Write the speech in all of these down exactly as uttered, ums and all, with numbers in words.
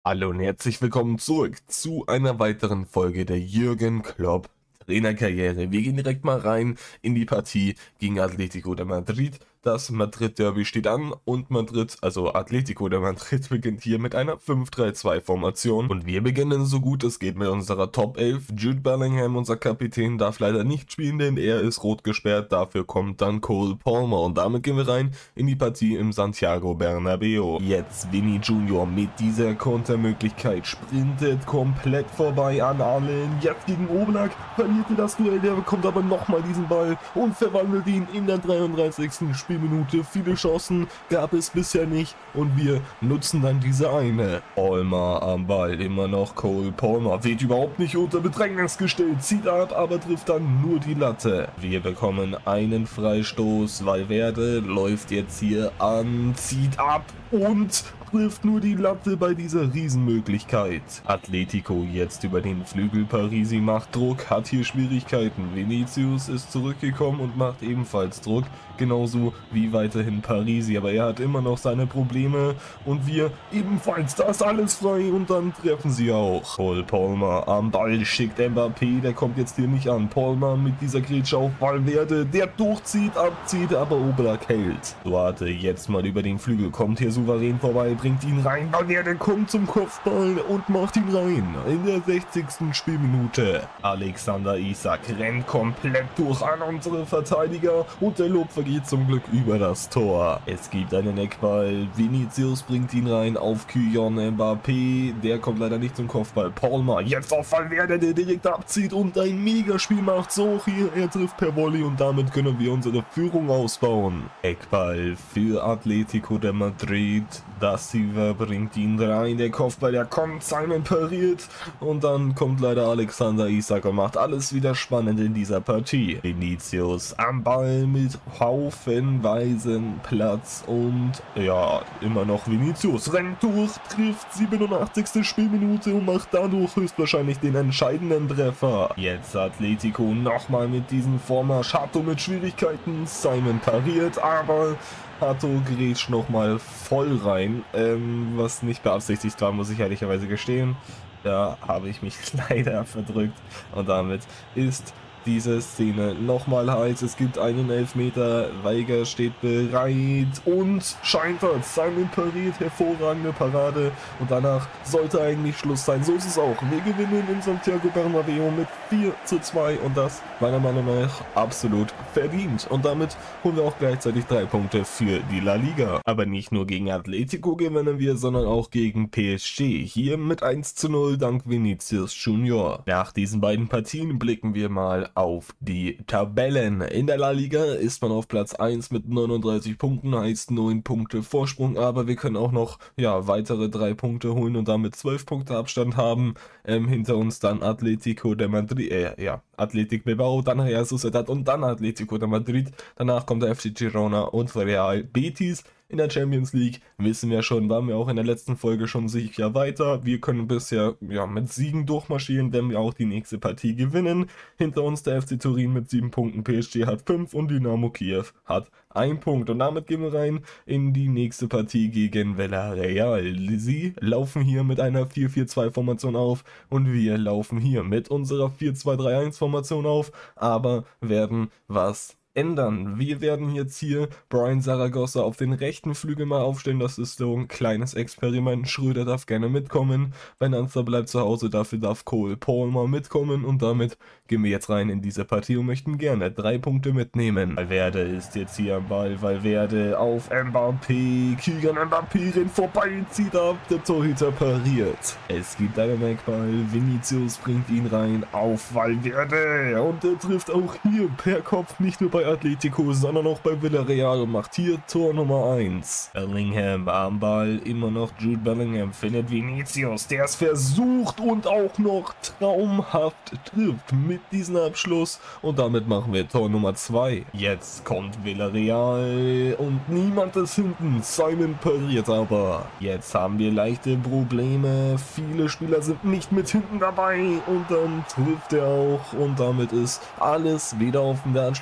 Hallo und herzlich willkommen zurück zu einer weiteren Folge der Jürgen Klopp Trainerkarriere. Wir gehen direkt mal rein in die Partie gegen Atletico de Madrid. Das Madrid-Derby steht an und Madrid, also Atletico de Madrid, beginnt hier mit einer fünf drei zwei Formation. Und wir beginnen so gut es geht mit unserer Top elf. Jude Bellingham, unser Kapitän, darf leider nicht spielen, denn er ist rot gesperrt. Dafür kommt dann Cole Palmer und damit gehen wir rein in die Partie im Santiago Bernabeu. Jetzt Vini Junior mit dieser Kontermöglichkeit sprintet komplett vorbei an allen. Jetzt gegen Oblak verliert er das Duell, der bekommt aber nochmal diesen Ball und verwandelt ihn in der dreiunddreißigsten Spielminute. Viele Chancen gab es bisher nicht und wir nutzen dann diese eine. Palmer am Ball, immer noch Cole Palmer, wird überhaupt nicht unter Bedrängnis gestellt, zieht ab, aber trifft dann nur die Latte. Wir bekommen einen Freistoß, Valverde läuft jetzt hier an, zieht ab und trifft nur die Latte bei dieser Riesenmöglichkeit. Atletico jetzt über den Flügel, Parisi macht Druck, hat hier Schwierigkeiten. Vinicius ist zurückgekommen und macht ebenfalls Druck, genauso wie weiterhin Parisi, aber er hat immer noch seine Probleme und wir ebenfalls, da ist alles frei und dann treffen sie auch. Cole Palmer am Ball, schickt Mbappé, der kommt jetzt hier nicht an. Palmer mit dieser Grätsche auf Valverde, der durchzieht, abzieht, aber Oblak hält. Duarte jetzt mal über den Flügel, kommt hier souverän vorbei, bringt ihn rein, Valverde kommt zum Kopfball und macht ihn rein. In der sechzigsten Spielminute. Alexander Isak rennt komplett durch an unsere Verteidiger und der Lob vergeht zum Glück über das Tor. Es gibt einen Eckball, Vinicius bringt ihn rein auf Kylian Mbappé, der kommt leider nicht zum Kopfball. Palmer jetzt auf Valverde, der direkt abzieht und ein Megaspiel macht. So hier, er trifft per Volley und damit können wir unsere Führung ausbauen. Eckball für Atletico de Madrid, Da Silva bringt ihn rein, der Kopfball, der kommt, Simon pariert und dann kommt leider Alexander Isak und macht alles wieder spannend in dieser Partie. Vinicius am Ball mit haufenweisen Platz und ja, immer noch Vinicius rennt durch, trifft siebenundachtzigste Spielminute und macht dadurch höchstwahrscheinlich den entscheidenden Treffer. Jetzt Atletico nochmal mit diesem Vormarsch, Hato mit Schwierigkeiten, Simon pariert, aber Hato grätscht nochmal voll rein, ähm, was nicht beabsichtigt war, muss ich ehrlicherweise gestehen. Da habe ich mich leider verdrückt und damit ist diese Szene nochmal heiß. Es gibt einen Elfmeter, Weiger steht bereit und scheitert. Simon pariert, hervorragende Parade und danach sollte eigentlich Schluss sein. So ist es auch. Wir gewinnen in Santiago Bernabeu mit vier zu zwei und das meiner Meinung nach absolut verdient. Und damit holen wir auch gleichzeitig drei Punkte für die La Liga. Aber nicht nur gegen Atletico gewinnen wir, sondern auch gegen P S G. Hier mit eins zu null dank Vinicius Junior. Nach diesen beiden Partien blicken wir mal auf die Tabellen. In der La Liga ist man auf Platz eins mit neununddreißig Punkten, heißt neun Punkte Vorsprung, aber wir können auch noch ja, weitere drei Punkte holen und damit zwölf Punkte Abstand haben. Ähm, hinter uns dann Atletico de Madrid, äh, ja, Athletic Bilbao, dann Real Sociedad und dann Atletico de Madrid. Danach kommt der F C Girona und Real Betis. In der Champions League wissen wir schon, waren wir auch in der letzten Folge schon sicher weiter. Wir können bisher ja, mit Siegen durchmarschieren, wenn wir auch die nächste Partie gewinnen. Hinter uns der F C Turin mit sieben Punkten, P S G hat fünf und Dynamo Kiew hat ein Punkt. Und damit gehen wir rein in die nächste Partie gegen Villarreal. Sie laufen hier mit einer vier vier zwei Formation auf und wir laufen hier mit unserer vier zwei drei eins Formation auf, aber werden was ändern. Wir werden jetzt hier Brian Zaragoza auf den rechten Flügel mal aufstellen. Das ist so ein kleines Experiment. Schröder darf gerne mitkommen. Benanza bleibt zu Hause. Dafür darf Cole Palmer mitkommen. Und damit gehen wir jetzt rein in diese Partie und möchten gerne drei Punkte mitnehmen. Valverde ist jetzt hier am Ball. Valverde auf Mbappé. Kylian Mbappé rennt vorbei, zieht ab. Der Torhüter pariert. Es gibt einen Eckball. Vinicius bringt ihn rein auf Valverde. Und er trifft auch hier per Kopf, nicht nur bei Atletico, sondern auch bei Villarreal und macht hier Tor Nummer eins. Bellingham am Ball, immer noch Jude Bellingham, findet Vinicius, der es versucht und auch noch traumhaft trifft mit diesem Abschluss und damit machen wir Tor Nummer zwei. Jetzt kommt Villarreal und niemand ist hinten, Simon pariert aber. Jetzt haben wir leichte Probleme, viele Spieler sind nicht mit hinten dabei und dann trifft er auch und damit ist alles wieder auf den Anschlusstreffer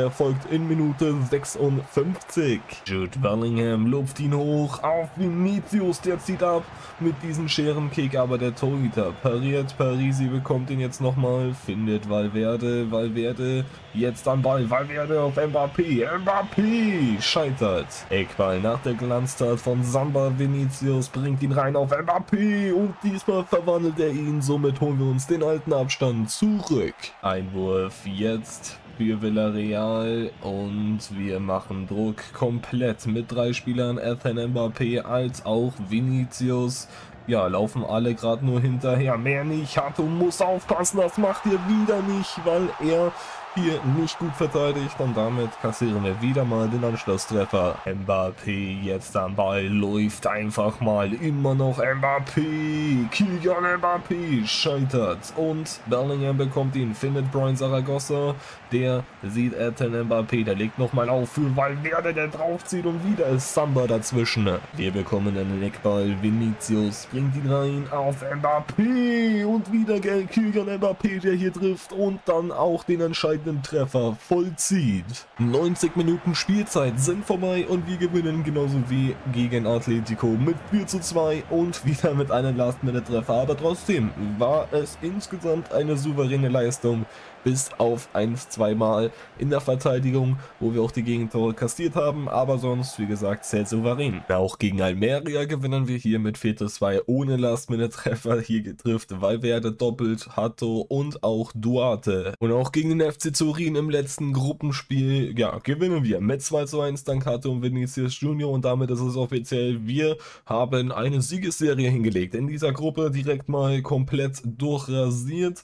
erfolgt in Minute sechsundfünfzig. Jude Bellingham lupft ihn hoch auf Vinicius, der zieht ab mit diesem Scherenkick, aber der Torhüter pariert. Parisi bekommt ihn jetzt nochmal, findet Valverde, Valverde jetzt am Ball, Valverde auf Mbappé, Mbappé scheitert. Eckball nach der Glanztat von Samba, Vinicius bringt ihn rein auf Mbappé und diesmal verwandelt er ihn, somit holen wir uns den alten Abstand zurück. Einwurf jetzt für Villarreal und wir machen Druck komplett mit drei Spielern, Ethan, Mbappé als auch Vinicius. Ja, laufen alle gerade nur hinterher, mehr nicht. Hato muss aufpassen, das macht er wieder nicht, weil er hier nicht gut verteidigt und damit kassieren wir wieder mal den Anschlusstreffer. Mbappé jetzt am Ball, läuft einfach mal, immer noch Mbappé, Kylian Mbappé scheitert und Bellingham bekommt ihn, findet Brian Zaragoza, der sieht Ethan Mbappé, der legt nochmal auf für Valverde, der draufzieht und wieder ist Samba dazwischen. Wir bekommen einen Eckball, Vinicius bringt ihn rein auf Mbappé und wieder Kylian Mbappé, der hier trifft und dann auch den entscheidenden Treffer vollzieht. neunzig Minuten Spielzeit sind vorbei und wir gewinnen genauso wie gegen Atletico mit vier zu zwei und wieder mit einem Last-Minute-Treffer, aber trotzdem war es insgesamt eine souveräne Leistung, bis auf ein, zweimal in der Verteidigung, wo wir auch die Gegentore kassiert haben, aber sonst, wie gesagt, sehr souverän. Auch gegen Almeria gewinnen wir hier mit vier zu zwei ohne Last-Minute-Treffer. Hier getrifft Valverde doppelt, Hato und auch Duarte. Und auch gegen den F C Turin im letzten Gruppenspiel, ja, gewinnen wir mit zwei zu eins dank Hato und Vinicius Junior und damit ist es offiziell, wir haben eine Siegesserie hingelegt. In dieser Gruppe direkt mal komplett durchrasiert.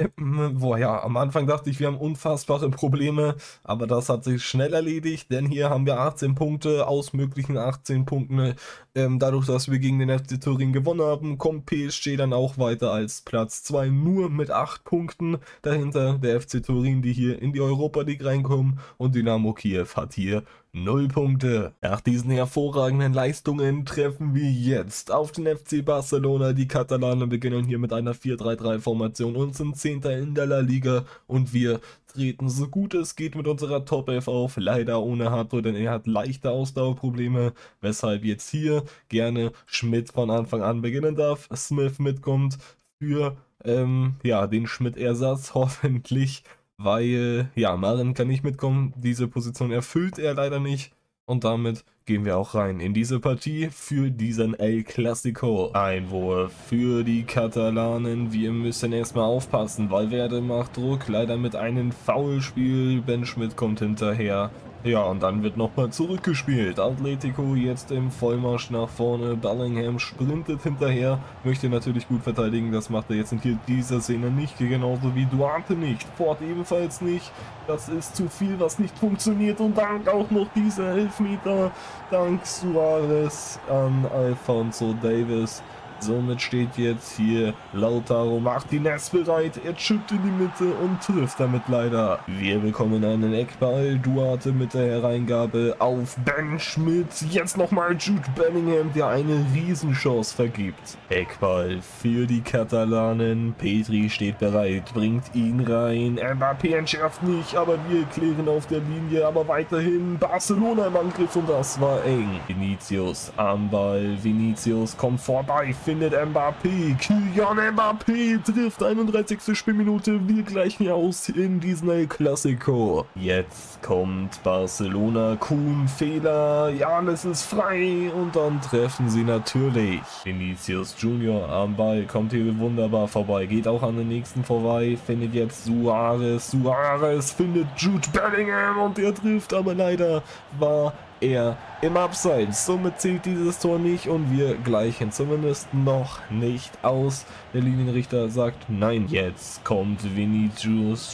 Boah, ja, am Anfang dachte ich, wir haben unfassbare Probleme, aber das hat sich schnell erledigt, denn hier haben wir achtzehn Punkte aus möglichen achtzehn Punkten. Ähm, dadurch, dass wir gegen den F C Turin gewonnen haben, kommt P S G dann auch weiter als Platz zwei, nur mit acht Punkten. Dahinter der F C Turin, die hier in die Europa League reinkommen und Dynamo Kiew hat hier null Punkte. Nach diesen hervorragenden Leistungen treffen wir jetzt auf den F C Barcelona. Die Katalanen beginnen hier mit einer vier drei drei Formation und sind Zehnter in der La Liga und wir treten so gut es geht mit unserer Top elf auf, leider ohne Hato, denn er hat leichte Ausdauerprobleme, weshalb jetzt hier gerne Schmidt von Anfang an beginnen darf. Smith mitkommt für ähm, ja, den Schmidt-Ersatz hoffentlich, weil, ja, Maren kann nicht mitkommen, diese Position erfüllt er leider nicht und damit gehen wir auch rein in diese Partie für diesen El Clasico. Einwurf für die Katalanen, wir müssen erstmal aufpassen, Valverde macht Druck, leider mit einem Foulspiel, Ben Schmidt kommt hinterher. Ja, und dann wird nochmal zurückgespielt. Atletico jetzt im Vollmarsch nach vorne. Bellingham sprintet hinterher. Möchte natürlich gut verteidigen. Das macht er jetzt in hier dieser Szene nicht. Genauso wie Duarte nicht. Ford ebenfalls nicht. Das ist zu viel, was nicht funktioniert. Und dann auch noch dieser Elfmeter. Dank Suarez an Alphonso Davies. Somit steht jetzt hier Lautaro Martinez bereit, er chippt in die Mitte und trifft damit leider. Wir bekommen einen Eckball, Duarte mit der Hereingabe auf Ben Schmidt. Jetzt nochmal Jude Bellingham, der eine Riesenchance vergibt. Eckball für die Katalanen, Petri steht bereit, bringt ihn rein. Mbappé entschärft nicht, aber wir klären auf der Linie, aber weiterhin Barcelona im Angriff und das war eng. Vinicius am Ball, Vinicius kommt vorbei, findet Mbappé, Kylian Mbappé trifft, einunddreißigste Spielminute, wir gleichen aus in diesen El Clasico. Jetzt kommt Barcelona, Kuhn, Fehler, Janis ist frei und dann treffen sie natürlich. Vinicius Junior am Ball, kommt hier wunderbar vorbei, geht auch an den nächsten vorbei, findet jetzt Suarez, Suarez findet Jude Bellingham und der trifft, aber leider war er im Abseits. Somit zählt dieses Tor nicht und wir gleichen zumindest noch nicht aus. Der Linienrichter sagt nein. Jetzt kommt Vinicius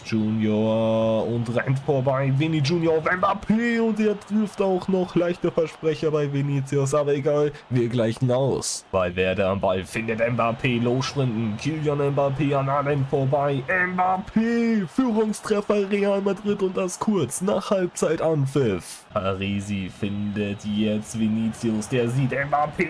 Junior und rennt vorbei. Vini Junior auf Mbappé und er trifft auch noch. Leichte Versprecher bei Vinicius, aber egal, wir gleichen aus. Valverde am Ball findet Mbappé, lossprinten. Kylian Mbappé an allen vorbei. Mbappé, Führungstreffer Real Madrid und das kurz nach Halbzeitanpfiff. Parisi findet beendet. Jetzt Vinicius, der sieht Mbappé,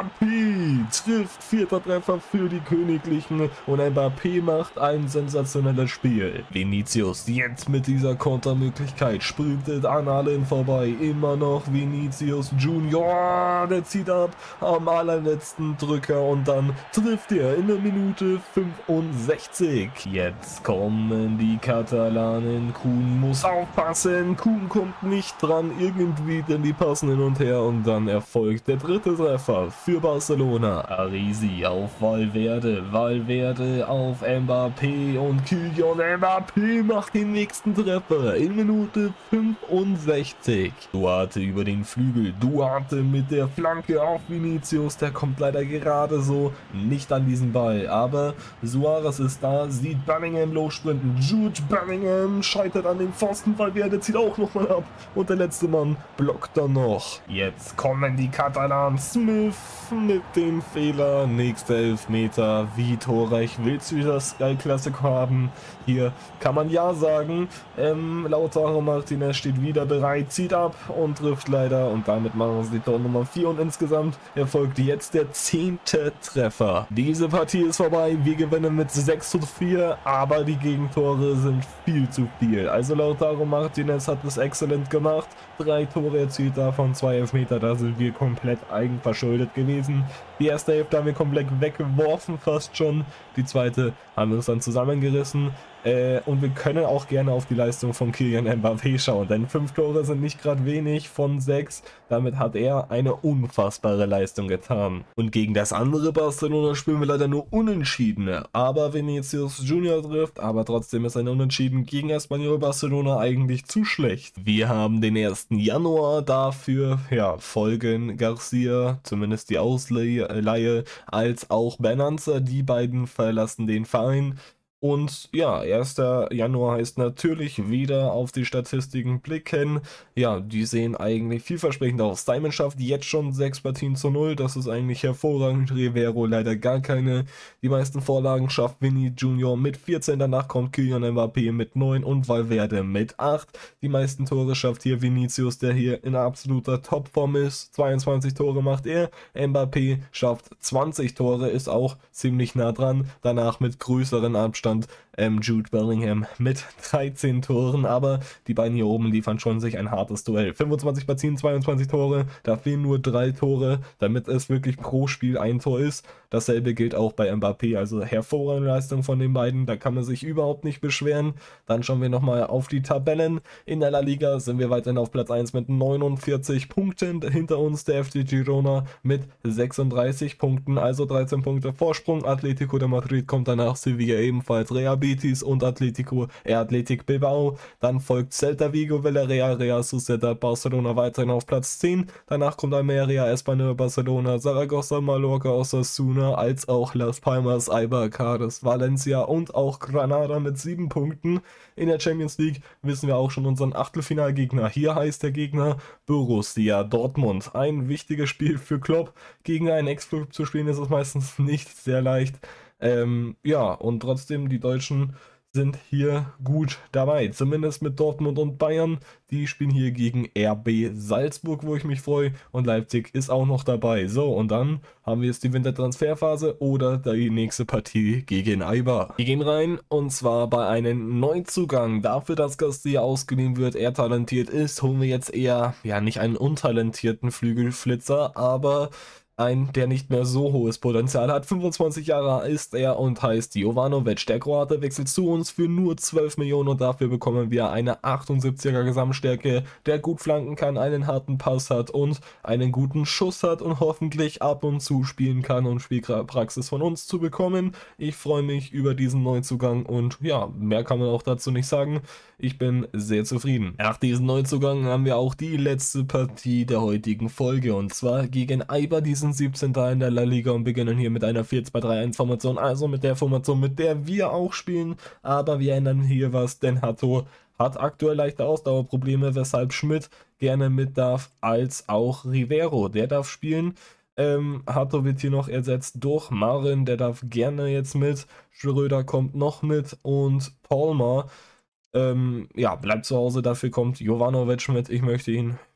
Mbappé trifft, vierter Treffer für die Königlichen und Mbappé macht ein sensationelles Spiel. Vinicius jetzt mit dieser Kontermöglichkeit sprintet an allen vorbei, immer noch Vinicius Junior, der zieht ab am allerletzten Drücker und dann trifft er in der Minute fünfundsechzig. Jetzt kommen die Katalanen, Kuhn muss aufpassen, Kuhn kommt nicht dran, irgendwie, denn die passen hin und her und dann erfolgt der dritte Treffer für Barcelona. Arisi auf Valverde, Valverde auf Mbappé und Kylian Mbappé macht den nächsten Treffer in Minute fünfundsechzig. Duarte über den Flügel, Duarte mit der Flanke auf Vinicius, der kommt leider gerade so nicht an diesen Ball, aber Suarez ist da, sieht Bellingham lossprinten, Jude Bellingham scheitert an den Pfosten, Valverde zieht auch nochmal ab und der letzte Mann blockt dann noch. Jetzt kommen die Katalanen, Smith mit dem Fehler, nächster Elfmeter, wie torreich willst du das El Clasico haben? Hier kann man ja sagen, ähm, Lautaro Martinez steht wieder bereit, zieht ab und trifft leider und damit machen sie Tor Nummer vier und insgesamt erfolgt jetzt der zehnte Treffer. Diese Partie ist vorbei, wir gewinnen mit sechs zu vier, aber die Gegentore sind viel zu viel. Also Lautaro Martinez hat es exzellent gemacht, drei Tore erzielt, davon zwei Elfmeter, da sind wir komplett eigenverschuldet gewesen. Die erste Hälfte haben wir komplett weggeworfen fast schon, die zweite haben wir uns dann zusammengerissen. Äh, und wir können auch gerne auf die Leistung von Kylian Mbappé schauen, denn fünf Tore sind nicht gerade wenig von sechs. Damit hat er eine unfassbare Leistung getan. Und gegen das andere Barcelona spielen wir leider nur Unentschiedene. Aber Vinicius Junior trifft, aber trotzdem ist ein Unentschieden gegen Espanyol Barcelona eigentlich zu schlecht. Wir haben den ersten Januar, dafür ja, folgen Garcia, zumindest die Ausleihe, als auch Benanza. Die beiden verlassen den Verein. Und ja, erster Januar heißt natürlich wieder auf die Statistiken blicken. Ja, die sehen eigentlich vielversprechend aus. Simon schafft jetzt schon sechs Partien zu null, das ist eigentlich hervorragend. Rivero leider gar keine. Die meisten Vorlagen schafft Vinny Junior mit vierzehn, danach kommt Kylian Mbappé mit neun und Valverde mit acht. Die meisten Tore schafft hier Vinicius, der hier in absoluter Topform ist. zweiundzwanzig Tore macht er. Mbappé schafft zwanzig Tore, ist auch ziemlich nah dran. Danach mit größeren Abstand Ähm, Jude Bellingham mit dreizehn Toren, aber die beiden hier oben liefern schon sich ein hartes Duell. fünfundzwanzig Partien, zweiundzwanzig Tore, da fehlen nur drei Tore, damit es wirklich pro Spiel ein Tor ist. Dasselbe gilt auch bei Mbappé, also hervorragende Leistung von den beiden, da kann man sich überhaupt nicht beschweren. Dann schauen wir nochmal auf die Tabellen. In der La Liga sind wir weiterhin auf Platz eins mit neunundvierzig Punkten, hinter uns der F C Girona mit sechsunddreißig Punkten, also dreizehn Punkte Vorsprung. Atletico de Madrid kommt danach, Sevilla ebenfalls, Real Betis und Atletico, äh, Athletic Bilbao. Dann folgt Celta Vigo, Villarreal, Real Sociedad, Barcelona weiterhin auf Platz zehn. Danach kommt Almeria, Espanyol, Barcelona, Zaragoza, Mallorca, Osasuna, als auch Las Palmas, Eibar, Cádiz, Valencia und auch Granada mit sieben Punkten. In der Champions League wissen wir auch schon unseren Achtelfinalgegner. Hier heißt der Gegner Borussia Dortmund. Ein wichtiges Spiel für Klopp. Gegen einen Ex-Club zu spielen ist es meistens nicht sehr leicht. Ähm, ja, und trotzdem, die Deutschen sind hier gut dabei, zumindest mit Dortmund und Bayern. Die spielen hier gegen R B Salzburg, wo ich mich freue, und Leipzig ist auch noch dabei. So, und dann haben wir jetzt die Wintertransferphase oder die nächste Partie gegen Eibar. Wir gehen rein, und zwar bei einem Neuzugang. Dafür, dass Garcia ausgeliehen wird, er talentiert ist, holen wir jetzt eher, ja, nicht einen untalentierten Flügelflitzer, aber ein, der nicht mehr so hohes Potenzial hat. fünfundzwanzig Jahre ist er und heißt Jovanovic. Der Kroate wechselt zu uns für nur zwölf Millionen und dafür bekommen wir eine achtundsiebziger Gesamtstärke, der gut flanken kann, einen harten Pass hat und einen guten Schuss hat und hoffentlich ab und zu spielen kann, um Spielpraxis von uns zu bekommen. Ich freue mich über diesen Neuzugang und ja, mehr kann man auch dazu nicht sagen. Ich bin sehr zufrieden. Nach diesem Neuzugang haben wir auch die letzte Partie der heutigen Folge, und zwar gegen Eibar, diesen siebzehnten in der La Liga, und beginnen hier mit einer vier zwei drei eins Formation, also mit der Formation, mit der wir auch spielen, aber wir ändern hier was, denn Hato hat aktuell leichte Ausdauerprobleme, weshalb Schmidt gerne mit darf, als auch Rivero, der darf spielen. Ähm, Hato wird hier noch ersetzt durch Marin, der darf gerne jetzt mit, Schröder kommt noch mit und Palmer Ähm, ja, bleibt zu Hause, dafür kommt Jovanovic mit. Ich möchte ihn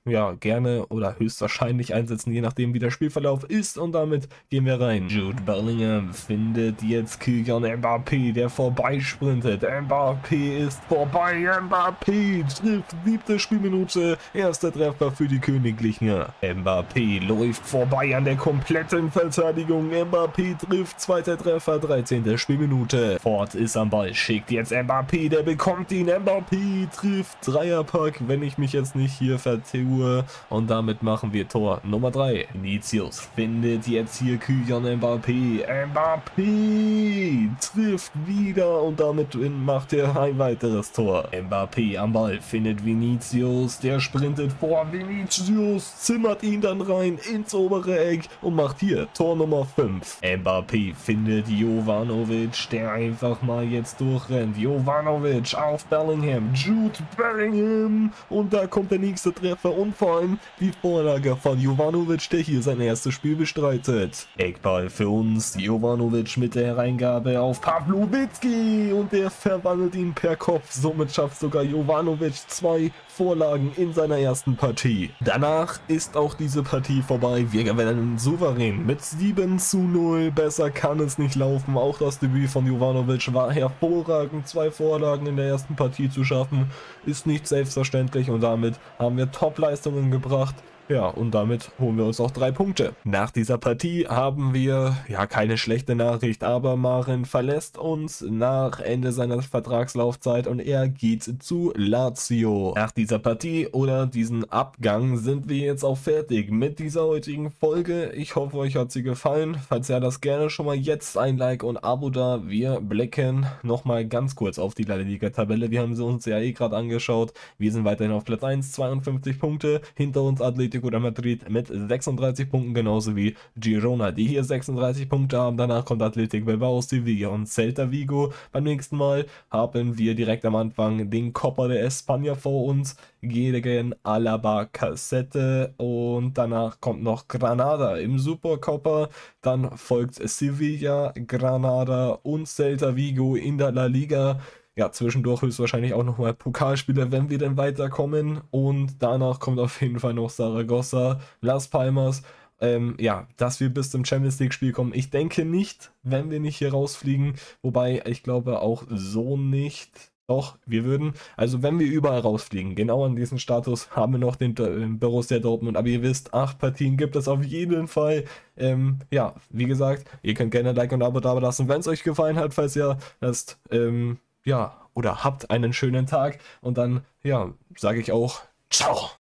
ja, gerne oder höchstwahrscheinlich einsetzen, je nachdem wie der Spielverlauf ist. Und damit gehen wir rein. Jude Bellingham findet jetzt Kylian Mbappé, der vorbeisprintet. Mbappé ist vorbei. Mbappé trifft siebte Spielminute. Erster Treffer für die Königlichen. Mbappé läuft vorbei an der kompletten Verteidigung. Mbappé trifft zweiter Treffer, dreizehnte Spielminute. Ford ist am Ball, schickt jetzt Mbappé, der bekommt ihn. Mbappé trifft Dreierpack, wenn ich mich jetzt nicht hier vertue. Und damit machen wir Tor Nummer drei. Vinicius findet jetzt hier Kylian Mbappé. Mbappé trifft wieder und damit macht er ein weiteres Tor. Mbappé am Ball findet Vinicius, der sprintet vor. Vinicius zimmert ihn dann rein ins obere Eck und macht hier Tor Nummer fünf. Mbappé findet Jovanovic, der einfach mal jetzt durchrennt. Jovanovic auf Bellingham. Jude Bellingham. Und da kommt der nächste Treffer und vor allem die Vorlage von Jovanovic, der hier sein erstes Spiel bestreitet. Eckball für uns. Jovanovic mit der Hereingabe auf Pavlovićki und der verwandelt ihn per Kopf. Somit schafft sogar Jovanovic zwei Vorlagen in seiner ersten Partie. Danach ist auch diese Partie vorbei. Wir gewinnen souverän mit sieben zu null. Besser kann es nicht laufen. Auch das Debüt von Jovanovic war hervorragend. Zwei Vorlagen in der ersten Partie zu schaffen, ist nicht selbstverständlich und damit haben wir Top-Leistungen gebracht. Ja, und damit holen wir uns auch drei Punkte. Nach dieser Partie haben wir, ja, keine schlechte Nachricht, aber Maren verlässt uns nach Ende seiner Vertragslaufzeit und er geht zu Lazio. Nach dieser Partie oder diesem Abgang sind wir jetzt auch fertig mit dieser heutigen Folge. Ich hoffe, euch hat sie gefallen. Falls ja, das gerne schon mal jetzt ein Like und Abo da. Wir blicken nochmal ganz kurz auf die La Liga-Tabelle. Wir haben sie uns ja eh gerade angeschaut. Wir sind weiterhin auf Platz eins, zweiundfünfzig Punkte. Hinter uns Atletico de Madrid mit sechsunddreißig Punkten, genauso wie Girona, die hier sechsunddreißig Punkte haben. Danach kommt Athletic Bilbao, Sevilla und Celta Vigo. Beim nächsten Mal haben wir direkt am Anfang den Copa de España vor uns gegen Albacete und danach kommt noch Granada im Supercopa. Dann folgt Sevilla, Granada und Celta Vigo in der La Liga. Ja, zwischendurch höchstwahrscheinlich auch nochmal Pokalspiele, wenn wir denn weiterkommen. Und danach kommt auf jeden Fall noch Saragossa, Las Palmas. Ähm, ja, dass wir bis zum Champions League Spiel kommen. Ich denke nicht, wenn wir nicht hier rausfliegen. Wobei, ich glaube auch so nicht. Doch, wir würden, also wenn wir überall rausfliegen, genau an diesem Status haben wir noch den äh, Borussia Dortmund. Aber ihr wisst, acht Partien gibt es auf jeden Fall. Ähm, ja, wie gesagt, ihr könnt gerne ein Like und ein Abo da lassen, wenn es euch gefallen hat. Falls ihr lasst, ähm, ja, oder habt einen schönen Tag und dann, ja, sage ich auch, ciao.